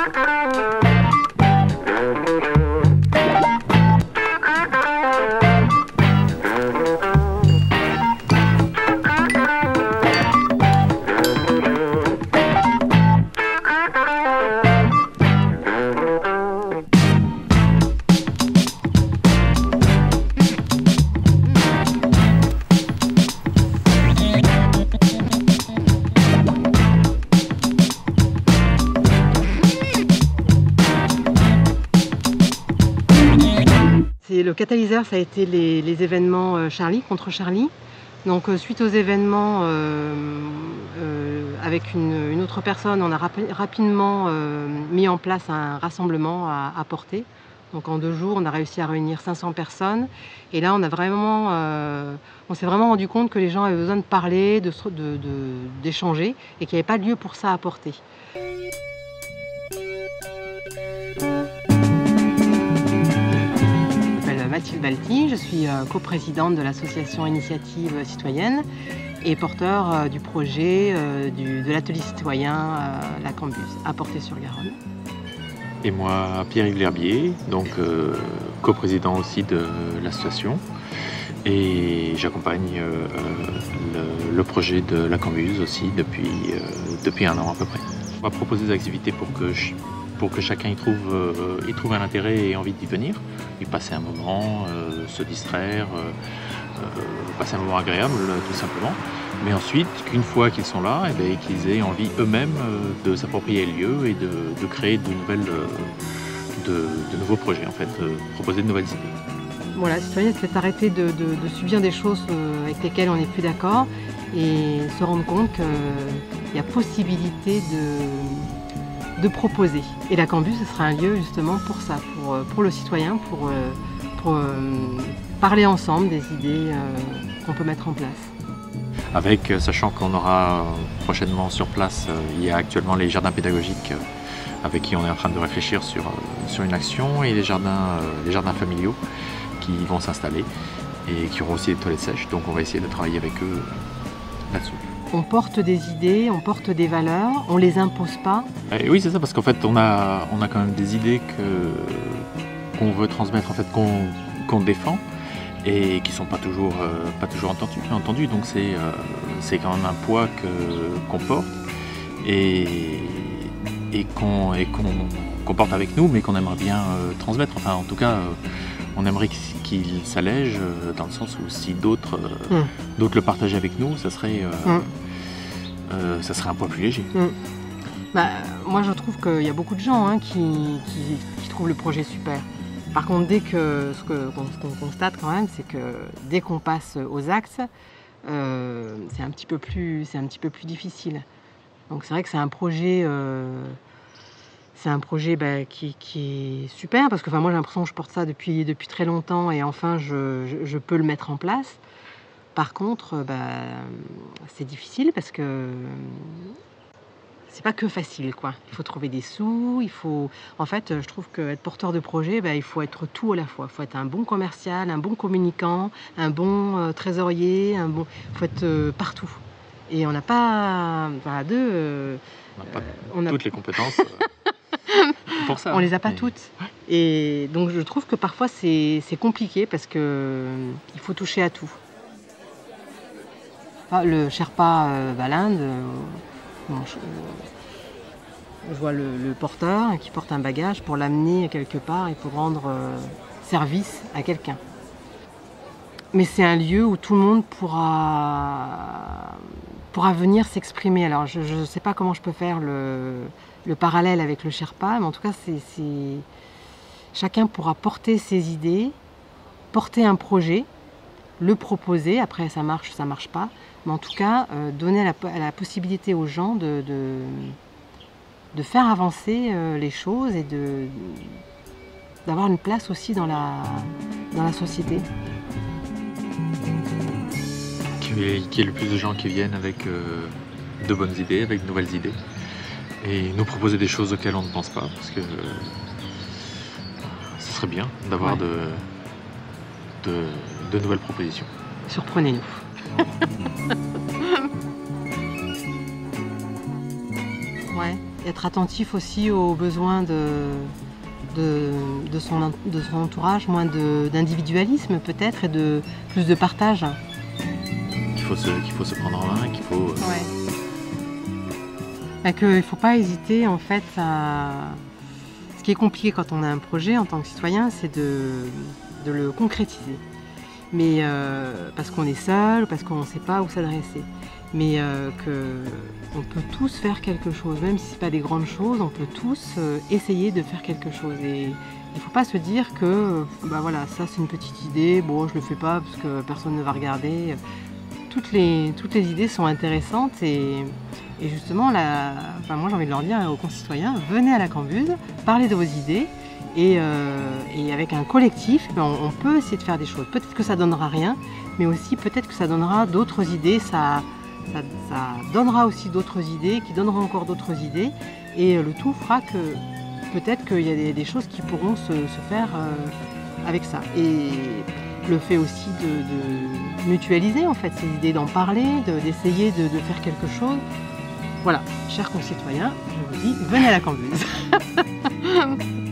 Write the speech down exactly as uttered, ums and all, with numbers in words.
Le catalyseur, ça a été les, les événements Charlie contre Charlie. Donc suite aux événements, euh, euh, avec une, une autre personne, on a rapi rapidement euh, mis en place un rassemblement à, à Portet. Donc en deux jours, on a réussi à réunir cinq cents personnes. Et là, on a vraiment, euh, on s'est vraiment rendu compte que les gens avaient besoin de parler, de, de, de, d'échanger, et qu'il n'y avait pas de lieu pour ça à Portet. Mathilde Balti, je suis coprésidente de l'association Initiative Citoyenne et porteur du projet du, de l'atelier citoyen La Cambuse à Portet-sur-Garonne. Et moi, Pierre-Yves L'Herbier, donc euh, coprésident aussi de l'association, et j'accompagne euh, le, le projet de La Cambuse aussi depuis, euh, depuis un an à peu près. On va proposer des activités pour que je pour que chacun y trouve, euh, y trouve un intérêt et envie d'y venir, y passer un moment, euh, se distraire, euh, euh, passer un moment agréable tout simplement. Mais ensuite, qu'une fois qu'ils sont là, eh bien, qu'ils aient envie eux-mêmes euh, de s'approprier le lieu et de, de créer de, nouvelles, euh, de, de nouveaux projets, en fait, de proposer de nouvelles idées. Voilà, citoyen, c'est arrêter de, de, de subir des choses avec lesquelles on n'est plus d'accord et se rendre compte qu'il y a possibilité de, de proposer. Et la Cambuse, ce sera un lieu justement pour ça, pour, pour le citoyen, pour, pour euh, parler ensemble des idées euh, qu'on peut mettre en place. Avec, sachant qu'on aura prochainement sur place, il y a actuellement les jardins pédagogiques avec qui on est en train de réfléchir sur, sur une action, et les jardins, les jardins familiaux qui vont s'installer et qui auront aussi des toilettes sèches. Donc on va essayer de travailler avec eux là-dessus. On porte des idées, on porte des valeurs, on ne les impose pas. Et oui, c'est ça, parce qu'en fait on a, on a quand même des idées que, qu'on veut transmettre, en fait, qu'on, qu'on défend, et qui ne sont pas toujours, euh, pas toujours entendus, entendus. Donc c'est, euh, c'est quand même un poids que, qu'on porte et, et, qu'on, et qu'on, qu'on porte avec nous, mais qu'on aimerait bien euh, transmettre. Enfin, en tout cas, euh, on aimerait qu'il s'allège, euh, dans le sens où si d'autres, euh, mm. d'autres le partageaient avec nous, ça serait, euh, mm. euh, ça serait un poids plus léger. Mm. Bah, moi, je trouve qu'il y a beaucoup de gens hein, qui, qui, qui trouvent le projet super. Par contre, dès que ce que, qu'on, qu'on constate quand même, c'est que dès qu'on passe aux actes, euh, c'est un petit peu plus, c'est un petit peu plus difficile. Donc c'est vrai que c'est un projet, euh, c'est un projet bah, qui, qui est super, parce que enfin, moi j'ai l'impression que je porte ça depuis, depuis très longtemps, et enfin je, je, je peux le mettre en place. Par contre, bah, c'est difficile parce que c'est pas que facile, quoi. Il faut trouver des sous, il faut... En fait, je trouve qu'être porteur de projet, ben, il faut être tout à la fois. Il faut être un bon commercial, un bon communicant, un bon euh, trésorier, un bon... Il faut être euh, partout. Et on n'a pas... Enfin, deux... Euh, on n'a pas euh, on a... toutes les compétences euh, pour ça. On les a pas mais... toutes. Et donc, je trouve que parfois, c'est, c'est compliqué parce que euh, il faut toucher à tout. Enfin, le Sherpa euh, Valinde... Euh, Bon, je, je vois le, le porteur qui porte un bagage pour l'amener quelque part et pour rendre euh, service à quelqu'un. Mais c'est un lieu où tout le monde pourra, pourra venir s'exprimer. Alors je ne sais pas comment je peux faire le, le parallèle avec le Sherpa, mais en tout cas c'est, c'est... chacun pourra porter ses idées, porter un projet, le proposer, après ça marche, ça marche pas. Mais en tout cas, euh, donner la, la possibilité aux gens de, de, de faire avancer euh, les choses et de, d'avoir une place aussi dans la, dans la société. Qu'il y ait le plus de gens qui viennent avec euh, de bonnes idées, avec de nouvelles idées, et nous proposer des choses auxquelles on ne pense pas, parce que euh, ce serait bien d'avoir ouais. de, de, de nouvelles propositions. Surprenez-nous. Ouais. être attentif aussi aux besoins de, de, de, son, de son entourage, moins d'individualisme peut-être et de plus de partage. Qu'il faut, qu'il faut se prendre en main, qu'il faut... Ouais. Et qu'il ne faut pas hésiter en fait à... Ce qui est compliqué quand on a un projet en tant que citoyen, c'est de, de le concrétiser. Mais euh, parce qu'on est seul, parce qu'on ne sait pas où s'adresser. Mais euh, qu'on peut tous faire quelque chose, même si ce n'est pas des grandes choses, on peut tous euh, essayer de faire quelque chose. Et il ne faut pas se dire que bah voilà, ça c'est une petite idée, bon je ne le fais pas parce que personne ne va regarder. Toutes les, toutes les idées sont intéressantes et, et justement, la, enfin, moi j'ai envie de leur dire aux concitoyens, venez à la Cambuse, parlez de vos idées et, euh, et avec un collectif, ben, on, on peut essayer de faire des choses. Peut-être que ça donnera rien, mais aussi peut-être que ça donnera d'autres idées, ça, ça, ça donnera aussi d'autres idées, qui donnera encore d'autres idées et le tout fera que peut-être qu'il y a des, des choses qui pourront se, se faire euh, avec ça. Et le fait aussi de, de mutualiser en fait ces idées, d'en parler, d'essayer de, de faire quelque chose. Voilà, chers concitoyens, je vous dis, venez à la Cambuse.